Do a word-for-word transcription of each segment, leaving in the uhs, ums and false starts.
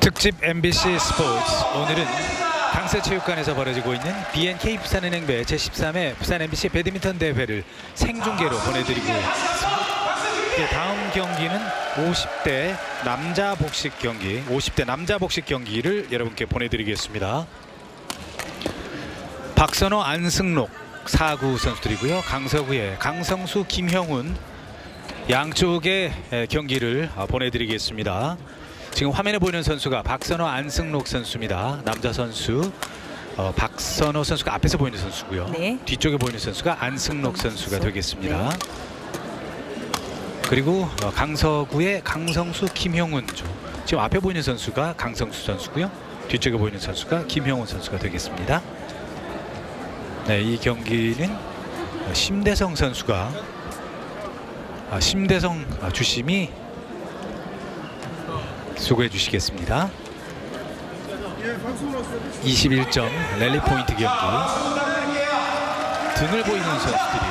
특집 엠비씨 스포츠, 오늘은 강서체육관에서 벌어지고 있는 비엔케이 부산은행배 제십삼 회 부산 엠비씨 배드민턴 대회를 생중계로 보내드리고 있습니다. 다음 경기는 오십 대 남자 복식 경기, 오십 대 남자 복식 경기를 여러분께 보내드리겠습니다. 박선호, 안승록 사구 선수들이고요. 강서구의 강성수, 김형훈 양쪽의 경기를 보내드리겠습니다. 지금 화면에 보이는 선수가 박선호, 안승록 선수입니다. 남자 선수 어, 박선호 선수가 앞에서 보이는 선수고요. 네. 뒤쪽에 보이는 선수가 안승록 선수가 되겠습니다. 네. 그리고 어, 강서구의 강성수, 김형훈, 지금 앞에 보이는 선수가 강성수 선수고요. 뒤쪽에 보이는 선수가 김형훈 선수가 되겠습니다. 네, 이 경기는 심대성 선수가 아, 심대성 아, 주심이 수고해 주시겠습니다. 이십일 점 랠리 포인트 경기. 등을 보이는 선수들이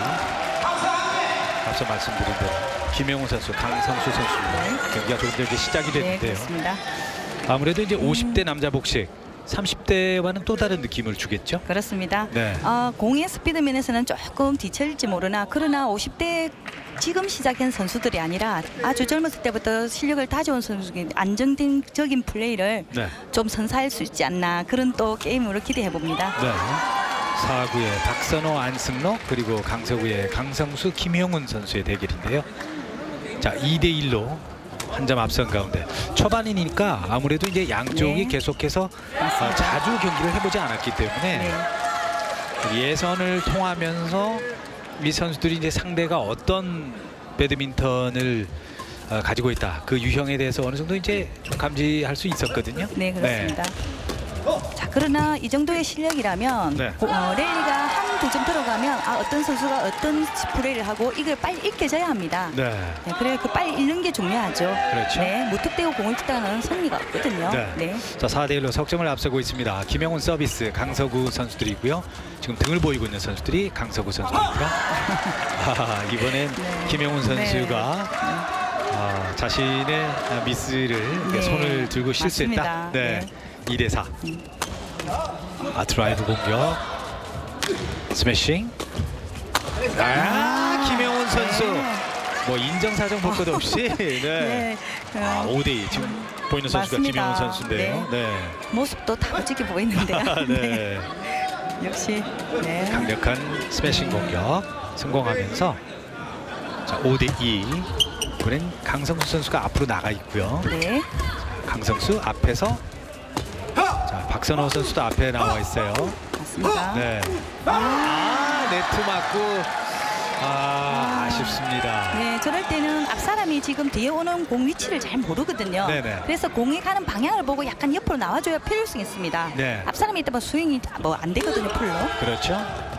앞서 말씀드린 대로 김영훈 선수, 강성수 선수입니다. 경기가 조금 전에 시작이 됐는데요. 네, 아무래도 이제 오십 대 남자 복식, 삼십 대와는 또 다른 느낌을 주겠죠? 그렇습니다. 네. 어, 공의 스피드 면에서는 조금 뒤처질지 모르나, 그러나 오십 대 지금 시작한 선수들이 아니라 아주 젊었을 때부터 실력을 다져온 선수들이 안정적인 플레이를 네. 좀 선사할 수 있지 않나, 그런 또 게임으로 기대해 봅니다. 네. 사구의 박선호, 안승록, 그리고 강서구의 강성수, 김형훈 선수의 대결인데요. 자, 이 대 일로 한 점 앞선 가운데 초반이니까 아무래도 이제 양쪽이 네. 계속해서 어, 자주 경기를 해보지 않았기 때문에 네. 예선을 통하면서 이 선수들이 이제 상대가 어떤 배드민턴을 어, 가지고 있다, 그 유형에 대해서 어느 정도 이제 감지할 수 있었거든요. 네, 그렇습니다. 네. 자, 그러나 이 정도의 실력이라면 네. 어, 랠리가 한 두 점 들어가면 아, 어떤 선수가 어떤 플레이를 하고 이걸 빨리 익혀져야 합니다. 네. 네, 그래 그 빨리 읽는 게 중요하죠. 그렇죠. 네, 무턱대고 공을 치다가는 승리가 없거든요. 네. 네. 자, 사 대 일로 석점을 앞서고 있습니다. 김영훈 서비스, 강서구 선수들이고요. 지금 등을 보이고 있는 선수들이 강서구 선수들입니다. 아, 이번엔 네. 김영훈 선수가 네. 아, 자신의 미스를 네. 손을 들고 실수했다. 네. 네. 이 대 사. 음. 아, 드라이브 공격. 스매싱. 아, 아 김영훈 선수. 네. 뭐 인정사정 볼 것 없이 네. 네. 아, 오 대 이. 지금 보이는 선수가 맞습니다. 김영훈 선수인데요. 네. 네. 모습도 다부지게 보이는데요. 네. 네. 역시 네. 강력한 스매싱 공격 성공하면서 자, 오 대 이. 이번엔 강성수 선수가 앞으로 나가 있고요. 네. 강성수 앞에서 자, 박선호 선수도 앞에 나와 있어요. 맞습니다. 네. 아, 네트 맞고 아, 아, 아쉽습니다. 네, 저럴 때는 앞 사람이 지금 뒤에 오는 공 위치를 잘 모르거든요. 네네. 그래서 공이 가는 방향을 보고 약간 옆으로 나와줘야 필요성이 있습니다. 네. 앞 사람이 있다면 스윙이 뭐 안 되거든요, 풀로. 그렇죠.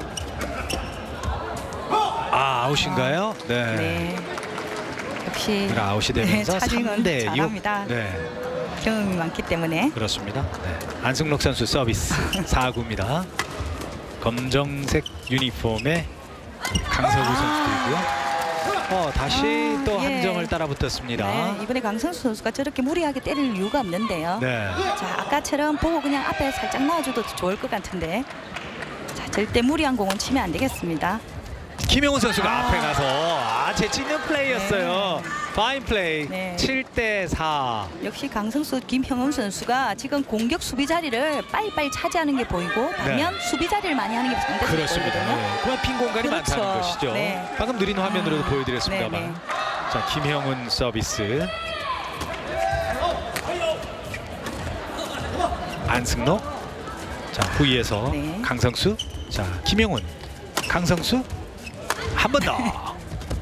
아, 아웃인가요? 아, 네. 네. 역시 아웃이 되면서 네, 삼 대 육. 잘합니다. 네. 경험이 많기 때문에. 그렇습니다. 네. 안승록 선수 서비스 사 구입니다. 검정색 유니폼의 강서구 아 선수들이고요. 어, 다시 아, 또 한 예. 점을 따라 붙었습니다. 네, 이번에 강성수 선수가 저렇게 무리하게 때릴 이유가 없는데요. 네. 자, 아까처럼 보고 그냥 앞에 살짝 놔줘도 좋을 것 같은데. 자, 절대 무리한 공은 치면 안 되겠습니다. 김영훈 선수가 아 앞에 가서 아, 재치 있는 플레이였어요. 네. 파인 플레이. 네. 칠 대 사. 역시 강성수, 김형훈 선수가 지금 공격 수비 자리를 빨리빨리 차지하는 게 보이고 반면 네. 수비 자리를 많이 하는 게 상대적으로 그렇습니다. 네. 그만 빈 공간이 그렇죠. 많다는 것이죠. 네. 방금 느린 화면으로도 아, 보여드렸습니다만. 네, 네. 자, 김형훈 서비스. 안승록. 자, 후위에서 네. 강성수. 자, 김형훈. 강성수. 한 번 더.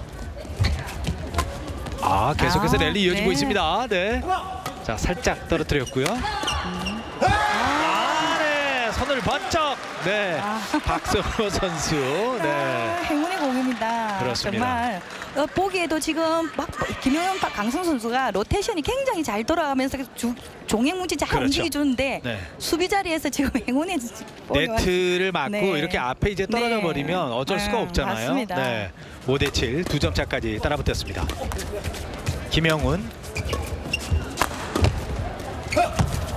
아, 계속해서 아, 랠리 이어지고 네. 있습니다. 네. 자, 살짝 떨어뜨렸고요. 음. 아, 네. 손을 번쩍. 네. 아. 박선호 선수. 네. 아, 행운의 공입니다. 그렇습니다. 정말 어, 보기에도 지금 막 김영현, 강성 선수가 로테이션이 굉장히 잘 돌아가면서 주, 종횡 문진 잘 그렇죠. 움직이 주는데 네. 수비 자리에서 지금 행운의 네트를 맞고 네. 이렇게 앞에 이제 떨어져 네. 버리면 어쩔 수가 네. 없잖아요. 맞습니다. 네. 오 대 칠, 두 점 차까지 따라붙었습니다. 김영훈.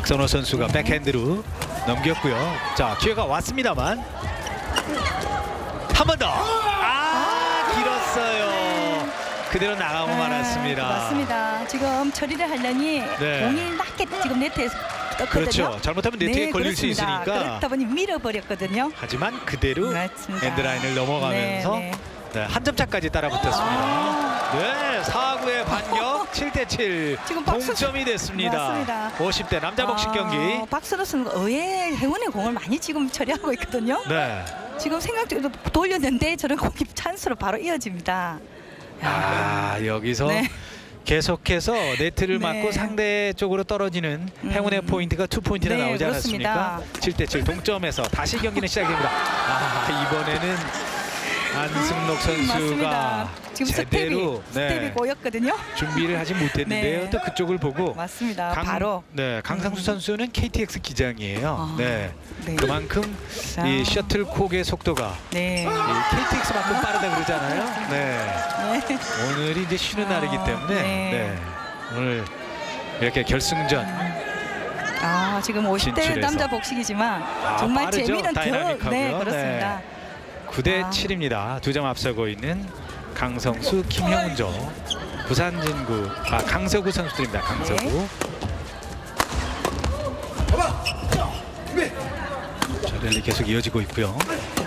박선호 선수가 백핸드로 넘겼고요. 자, 기회가 왔습니다만 한 번 더. 아, 길었어요. 그대로 나가고 아, 말았습니다. 맞습니다. 지금 처리를 하려니 네. 공이 낮게 지금 네트에서 떴거든요. 그렇죠. 잘못하면 네트에 네, 걸릴 수 그렇습니다. 있으니까. 그렇다 보니 밀어버렸거든요. 하지만 그대로 맞습니다. 엔드라인을 넘어가면서 네, 네. 네, 한 점 차까지 따라붙었습니다. 아. 네, 사 구의 반격 칠 대 칠 지금 박수- 동점이 됐습니다. 맞습니다. 오십 대 남자 복식 경기. 아, 박선호 선수가 의외의 행운의 공을 많이 지금 처리하고 있거든요. 네. 지금 생각대로 돌렸는데 저런 공이 찬스로 바로 이어집니다. 아, 여기서 네. 계속해서 네트를 네. 맞고 상대 쪽으로 떨어지는 음. 행운의 포인트가 투 포인트나 네, 나오지 않았습니까? 그렇습니다. 칠 대 칠 동점에서 다시 경기는 시작됩니다. 아, 이번에는 안승록 선수가 맞습니다. 지금 제대로 스텝이, 스텝이 꼬였거든요. 준비를 하지 못했는데요. 네. 또 그쪽을 보고 맞습니다. 강, 바로. 네, 강상수 음. 선수는 케이티엑스 기장이에요. 아, 네. 네. 그만큼 자. 이 셔틀콕의 속도가 네. 이 케이티엑스만큼 빠르다 그러잖아요. 네. 네. 오늘이 이제 쉬는 아, 날이기 때문에 네. 네. 오늘 이렇게 결승전 아, 지금 오십 대 진출해서. 남자 복식이지만 아, 정말 빠르죠? 재미는 더 다이나믹하고요. 네, 그렇습니다. 구 대 아. 칠입니다. 두 점 앞서고 있는 강성수, 김형운조, 부산진구, 아 강서구 선수들입니다. 강서구. 자, 랠리 계속 이어지고 있고요.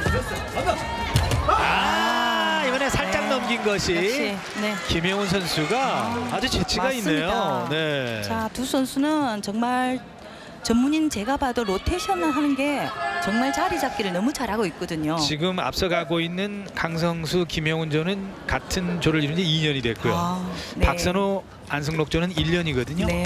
아, 이번에 살짝 네. 넘긴 것이 역시 네. 김형운 선수가 아주 재치가 맞습니다. 있네요. 네. 자, 두 선수는 정말 전문인 제가 봐도 로테이션을 하는 게 정말 자리 잡기를 너무 잘하고 있거든요. 지금 앞서가고 있는 강성수, 김영훈조는 같은 조를 이룬 지 이 년이 됐고요. 아, 네. 박선호, 안승록조는 일 년이거든요. 네.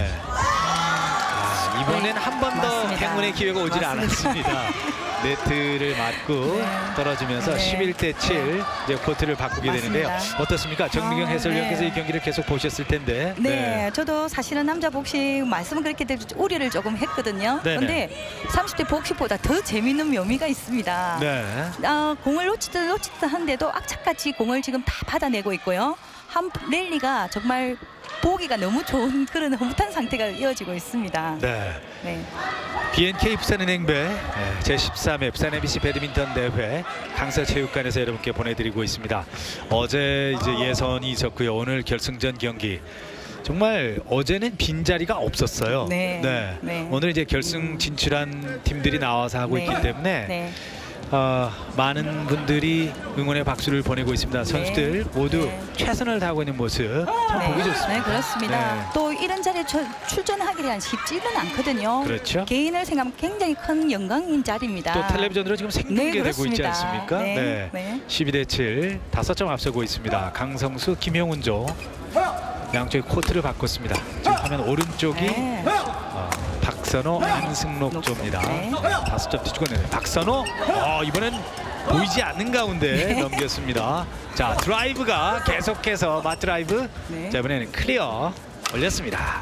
아, 이번엔 한 번 더 맞습니다. 행운의 기회가 오질 맞습니다. 않았습니다. 네트를 맞고 네. 떨어지면서 네. 십일 대 칠 이제 코트를 바꾸게 되는데요. 맞습니다. 어떻습니까? 정미경 아, 해설위원께서 네. 이 경기를 계속 보셨을 텐데. 네, 저도 사실은 남자 복식 말씀은 그렇게 되고 우려를 조금 했거든요. 네네. 그런데 삼십 대 복식보다 더 재밌는 묘미가 있습니다. 네. 아, 공을 놓치듯 놓치듯 한데도 악착같이 공을 지금 다 받아내고 있고요. 한 랠리가 정말 보기가 너무 좋은 그런 흐뭇한 상태가 이어지고 있습니다. 네. 네. 비엔케이 부산은행배 제십삼 회 부산 엠비씨 배드민턴 대회 강서체육관에서 여러분께 보내드리고 있습니다. 어제 이제 예선이 있었고요. 오늘 결승전 경기. 정말 어제는 빈자리가 없었어요. 네. 네. 오늘 이제 결승 진출한 팀들이 나와서 하고 네. 있기 때문에 네. 어, 많은 분들이 응원의 박수를 보내고 있습니다. 선수들 모두 네. 최선을 다하고 있는 모습 참 네. 보기 좋습니다. 네, 그렇습니다. 네. 또 이런 자리에 저- 출전하기란 쉽지는 않거든요. 그렇죠. 개인을 생각하면 굉장히 큰 영광인 자리입니다. 또 텔레비전으로 지금 네, 생중계되고 있지 그렇습니다. 않습니까? 네, 네. 십이 대 칠 다섯 점 앞서고 있습니다. 강성수, 김영훈조 양쪽의 코트를 바꿨습니다. 지금 화면 오른쪽이 네. 어, 박선호, 안승록조입니다. 네. 다섯 점 뒤집고 내요. 박선호 어, 이번엔 보이지 않는 가운데 네. 넘겼습니다. 자, 드라이브가 계속해서 맞드라이브. 네. 자, 이번에는 클리어 올렸습니다.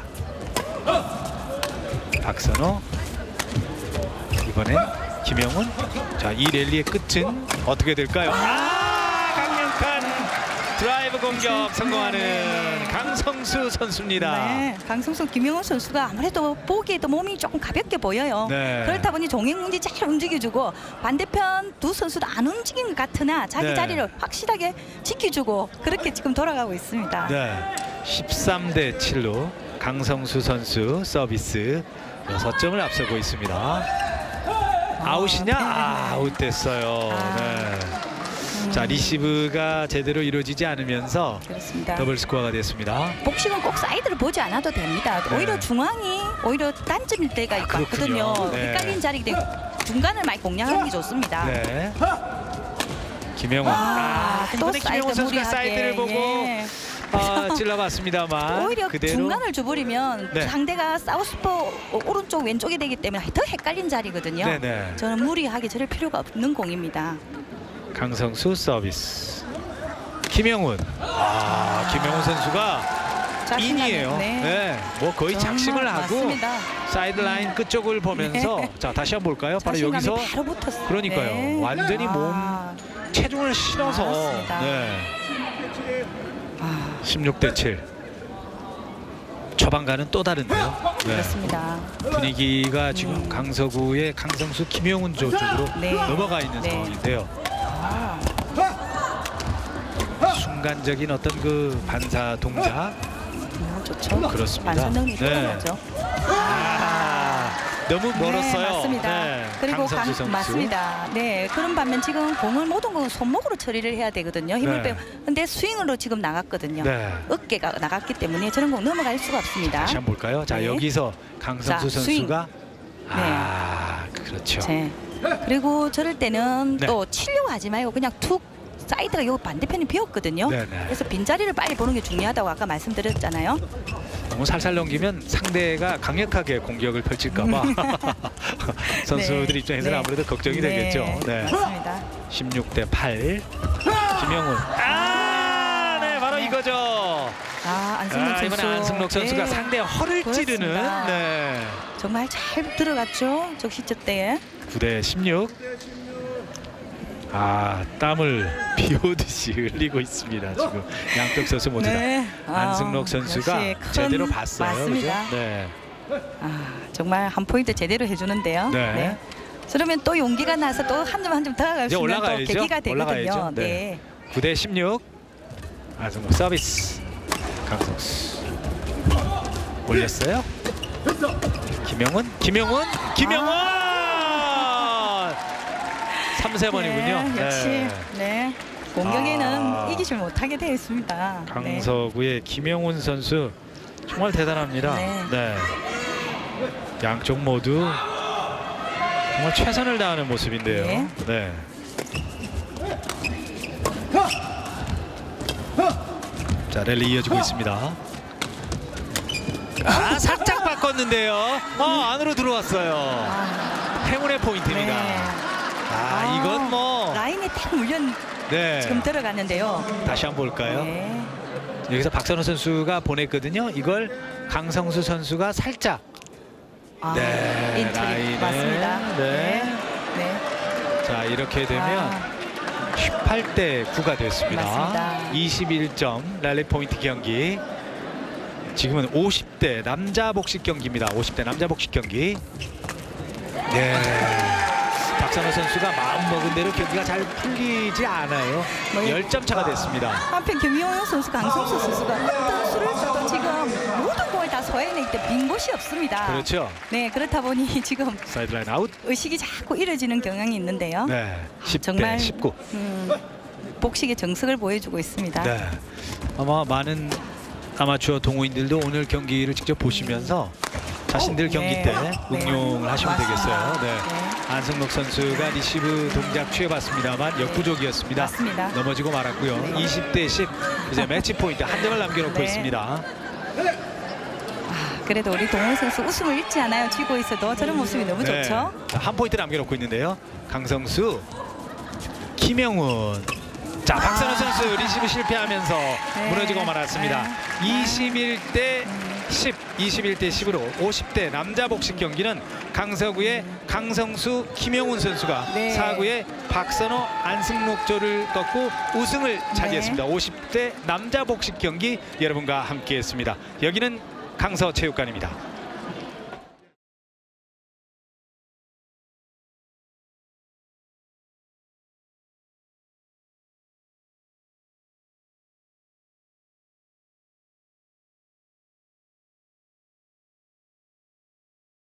박선호, 이번엔 김영훈. 자, 이 랠리의 끝은 어떻게 될까요? 아, 강력한 드라이브 공격 성공하는 강성수 선수입니다. 네, 강성수 김영훈 선수가 아무래도 보기에도 몸이 조금 가볍게 보여요. 네. 그렇다 보니 종횡문지 잘 움직여주고 반대편 두 선수도 안 움직인 것 같으나 자기 네. 자리를 확실하게 지켜주고 그렇게 지금 돌아가고 있습니다. 네, 십삼 대 칠로 강성수 선수 서비스 여섯 점을 앞서고 있습니다. 아웃이냐? 네. 아, 아웃됐어요. 아. 네. 음, 자, 리시브가 제대로 이루어지지 않으면서 그렇습니다. 더블 스코어가 됐습니다. 복식은 꼭 사이드를 보지 않아도 됩니다. 네. 오히려 중앙이 오히려 단점일 때가 아, 있거든요. 그렇군요. 네. 헷갈린 자리이기 때문에 중간을 많이 공략하는 게 좋습니다. 네. 김영훈. 아, 아, 또 이번에 김영훈 사이드 선수가 무리하게. 사이드를 보고 예. 아, 찔러봤습니다만 오히려 그대로 중간을 줘버리면 네. 상대가 사우스포 오른쪽 왼쪽이 되기 때문에 더 헷갈린 자리거든요. 네네. 저는 무리하게 저럴 필요가 없는 공입니다. 강성수 서비스. 김영훈. 아, 김영훈 선수가 자신감이- 인이에요. 네. 네. 뭐 거의 정말 작심을 하고 맞습니다. 사이드라인 끝쪽을 보면서 네. 자, 다시 한번 볼까요? 바로 자신감이 여기서 바로 붙었어요. 그러니까요. 네. 완전히 몸 아, 체중을 실어서 맞습니다. 네. 아, 십육 대 칠. 초반과는 또 다른데요. 네. 그렇습니다. 분위기가 지금 음. 강서구의 강성수, 김용훈 조 쪽으로 네. 넘어가 있는 네. 상황인데요. 아, 순간적인 어떤 그 반사 동작. 음, 좋죠. 그렇습니다. 반사능이 네. 뛰어나죠. 아, 너무 멀었어요. 네, 맞습니다. 네, 그리고 강성수 강, 선수. 맞습니다. 네, 그런 반면 지금 공을 모든 걸 손목으로 처리를 해야 되거든요. 힘을 네. 빼. 근데 스윙으로 지금 나갔거든요. 네. 어깨가 나갔기 때문에 저런 공 넘어갈 수가 없습니다. 다시 한번 볼까요? 자, 네. 여기서 강성수 자, 스윙. 선수가 아, 그렇죠. 네. 그리고 저럴 때는 네. 또 치려고 하지 말고 그냥 툭 사이드가 요 반대편이 비었거든요. 네, 네. 그래서 빈자리를 빨리 보는 게 중요하다고 아까 말씀드렸잖아요. 너무 살살 넘기면 상대가 강력하게 공격을 펼칠까봐 선수들 네. 입장에서는 네. 아무래도 걱정이 네. 되겠죠. 네. 맞습니다. 십육 대 팔. 김영훈. 아, 네, 바로 네. 이거죠. 아, 안승록 아, 선수. 이번에 안승록 선수가 네. 상대의 허를 찌르는. 그렇습니다. 네. 정말 잘 들어갔죠. 저 시점 때에. 구 대 십육. 아, 땀을 비 오듯이 흘리고 있습니다. 지금 양쪽 선수 모두 네. 다. 아, 안승록 선수가 역시 큰- 제대로 봤어요. 맞습니다. 그죠? 네. 아, 정말 한 포인트 제대로 해주는데요. 네. 그러면 또 용기가 나서 또 한 점 한 점 더 갈 이제 수 있는 또 올라가야죠. 계기가 되거든요. 올라가야죠. 네. 네. 구 대 십육. 안승록 서비스. 강성수. 올렸어요. 김영훈. 김영훈. 김영훈. 삼 세번이군요. 네, 역시 네. 공격에는 아. 이기질 못하게 되어 있습니다. 네. 강서구의 김영훈 선수 정말 대단합니다. 네. 네. 양쪽 모두 정말 최선을 다하는 모습인데요. 네. 네. 자, 랠리 이어지고 있습니다. 아, 살짝 바꿨는데요. 어, 안으로 들어왔어요. 아, 행운의 포인트입니다. 네. 아, 이건 뭐 라인에 딱 물려 네. 지금 들어갔는데요. 다시 한번 볼까요? 네. 여기서 박선호 선수가 보냈거든요. 이걸 강성수 선수가 살짝 아, 네, 인트리 라인에. 맞습니다. 네. 네. 자, 이렇게 되면 아, 십팔 대 구가 됐습니다. 맞습니다. 이십일 점 랠리 포인트 경기. 지금은 오십 대 남자 복식 경기입니다. 오십 대 남자 복식 경기. 네. 박선호 선수가 마음 먹은 대로 경기가 잘 풀리지 않아요. 뭐, 열 점 차가 됐습니다. 한편 김용훈 선수, 강성수 선수가 어떤 수를 써도 지금 모든 공을 다 소화해낼 때 빈 곳이 없습니다. 그렇죠. 네, 그렇다 보니 지금 사이드라인 아웃. 의식이 자꾸 이뤄지는 경향이 있는데요. 네. 십 대 정말 십구. 음, 복식의 정석을 보여주고 있습니다. 네. 아마 많은 아마추어 동호인들도 오늘 경기를 직접 보시면서 자신들 오, 경기 네. 때 네. 응용을 하시면 맞습니다. 되겠어요. 네. 네. 안승록 선수가 리시브 동작 취해봤습니다만 역부족이었습니다. 맞습니다. 넘어지고 말았고요. 네. 이십 대 십. 이제 매치 포인트 한 점을 남겨놓고 네. 있습니다. 아, 그래도 우리 동훈 선수 웃음을 잃지 않아요. 쥐고 있어도 저런 모습이 너무 네. 좋죠. 자, 한 포인트 남겨놓고 있는데요. 강성수, 김영훈. 자, 박선호 아. 선수 리시브 실패하면서 네. 무너지고 말았습니다. 네. 이십일 대 십, 이십일 대 십으로 오십 대 남자 복식 경기는 강서구의 강성수, 김영훈 선수가 네. 사구의 박선호, 안승록조를 꺾고 우승을 차지했습니다. 오십 대 남자 복식 경기 여러분과 함께했습니다. 여기는 강서체육관입니다.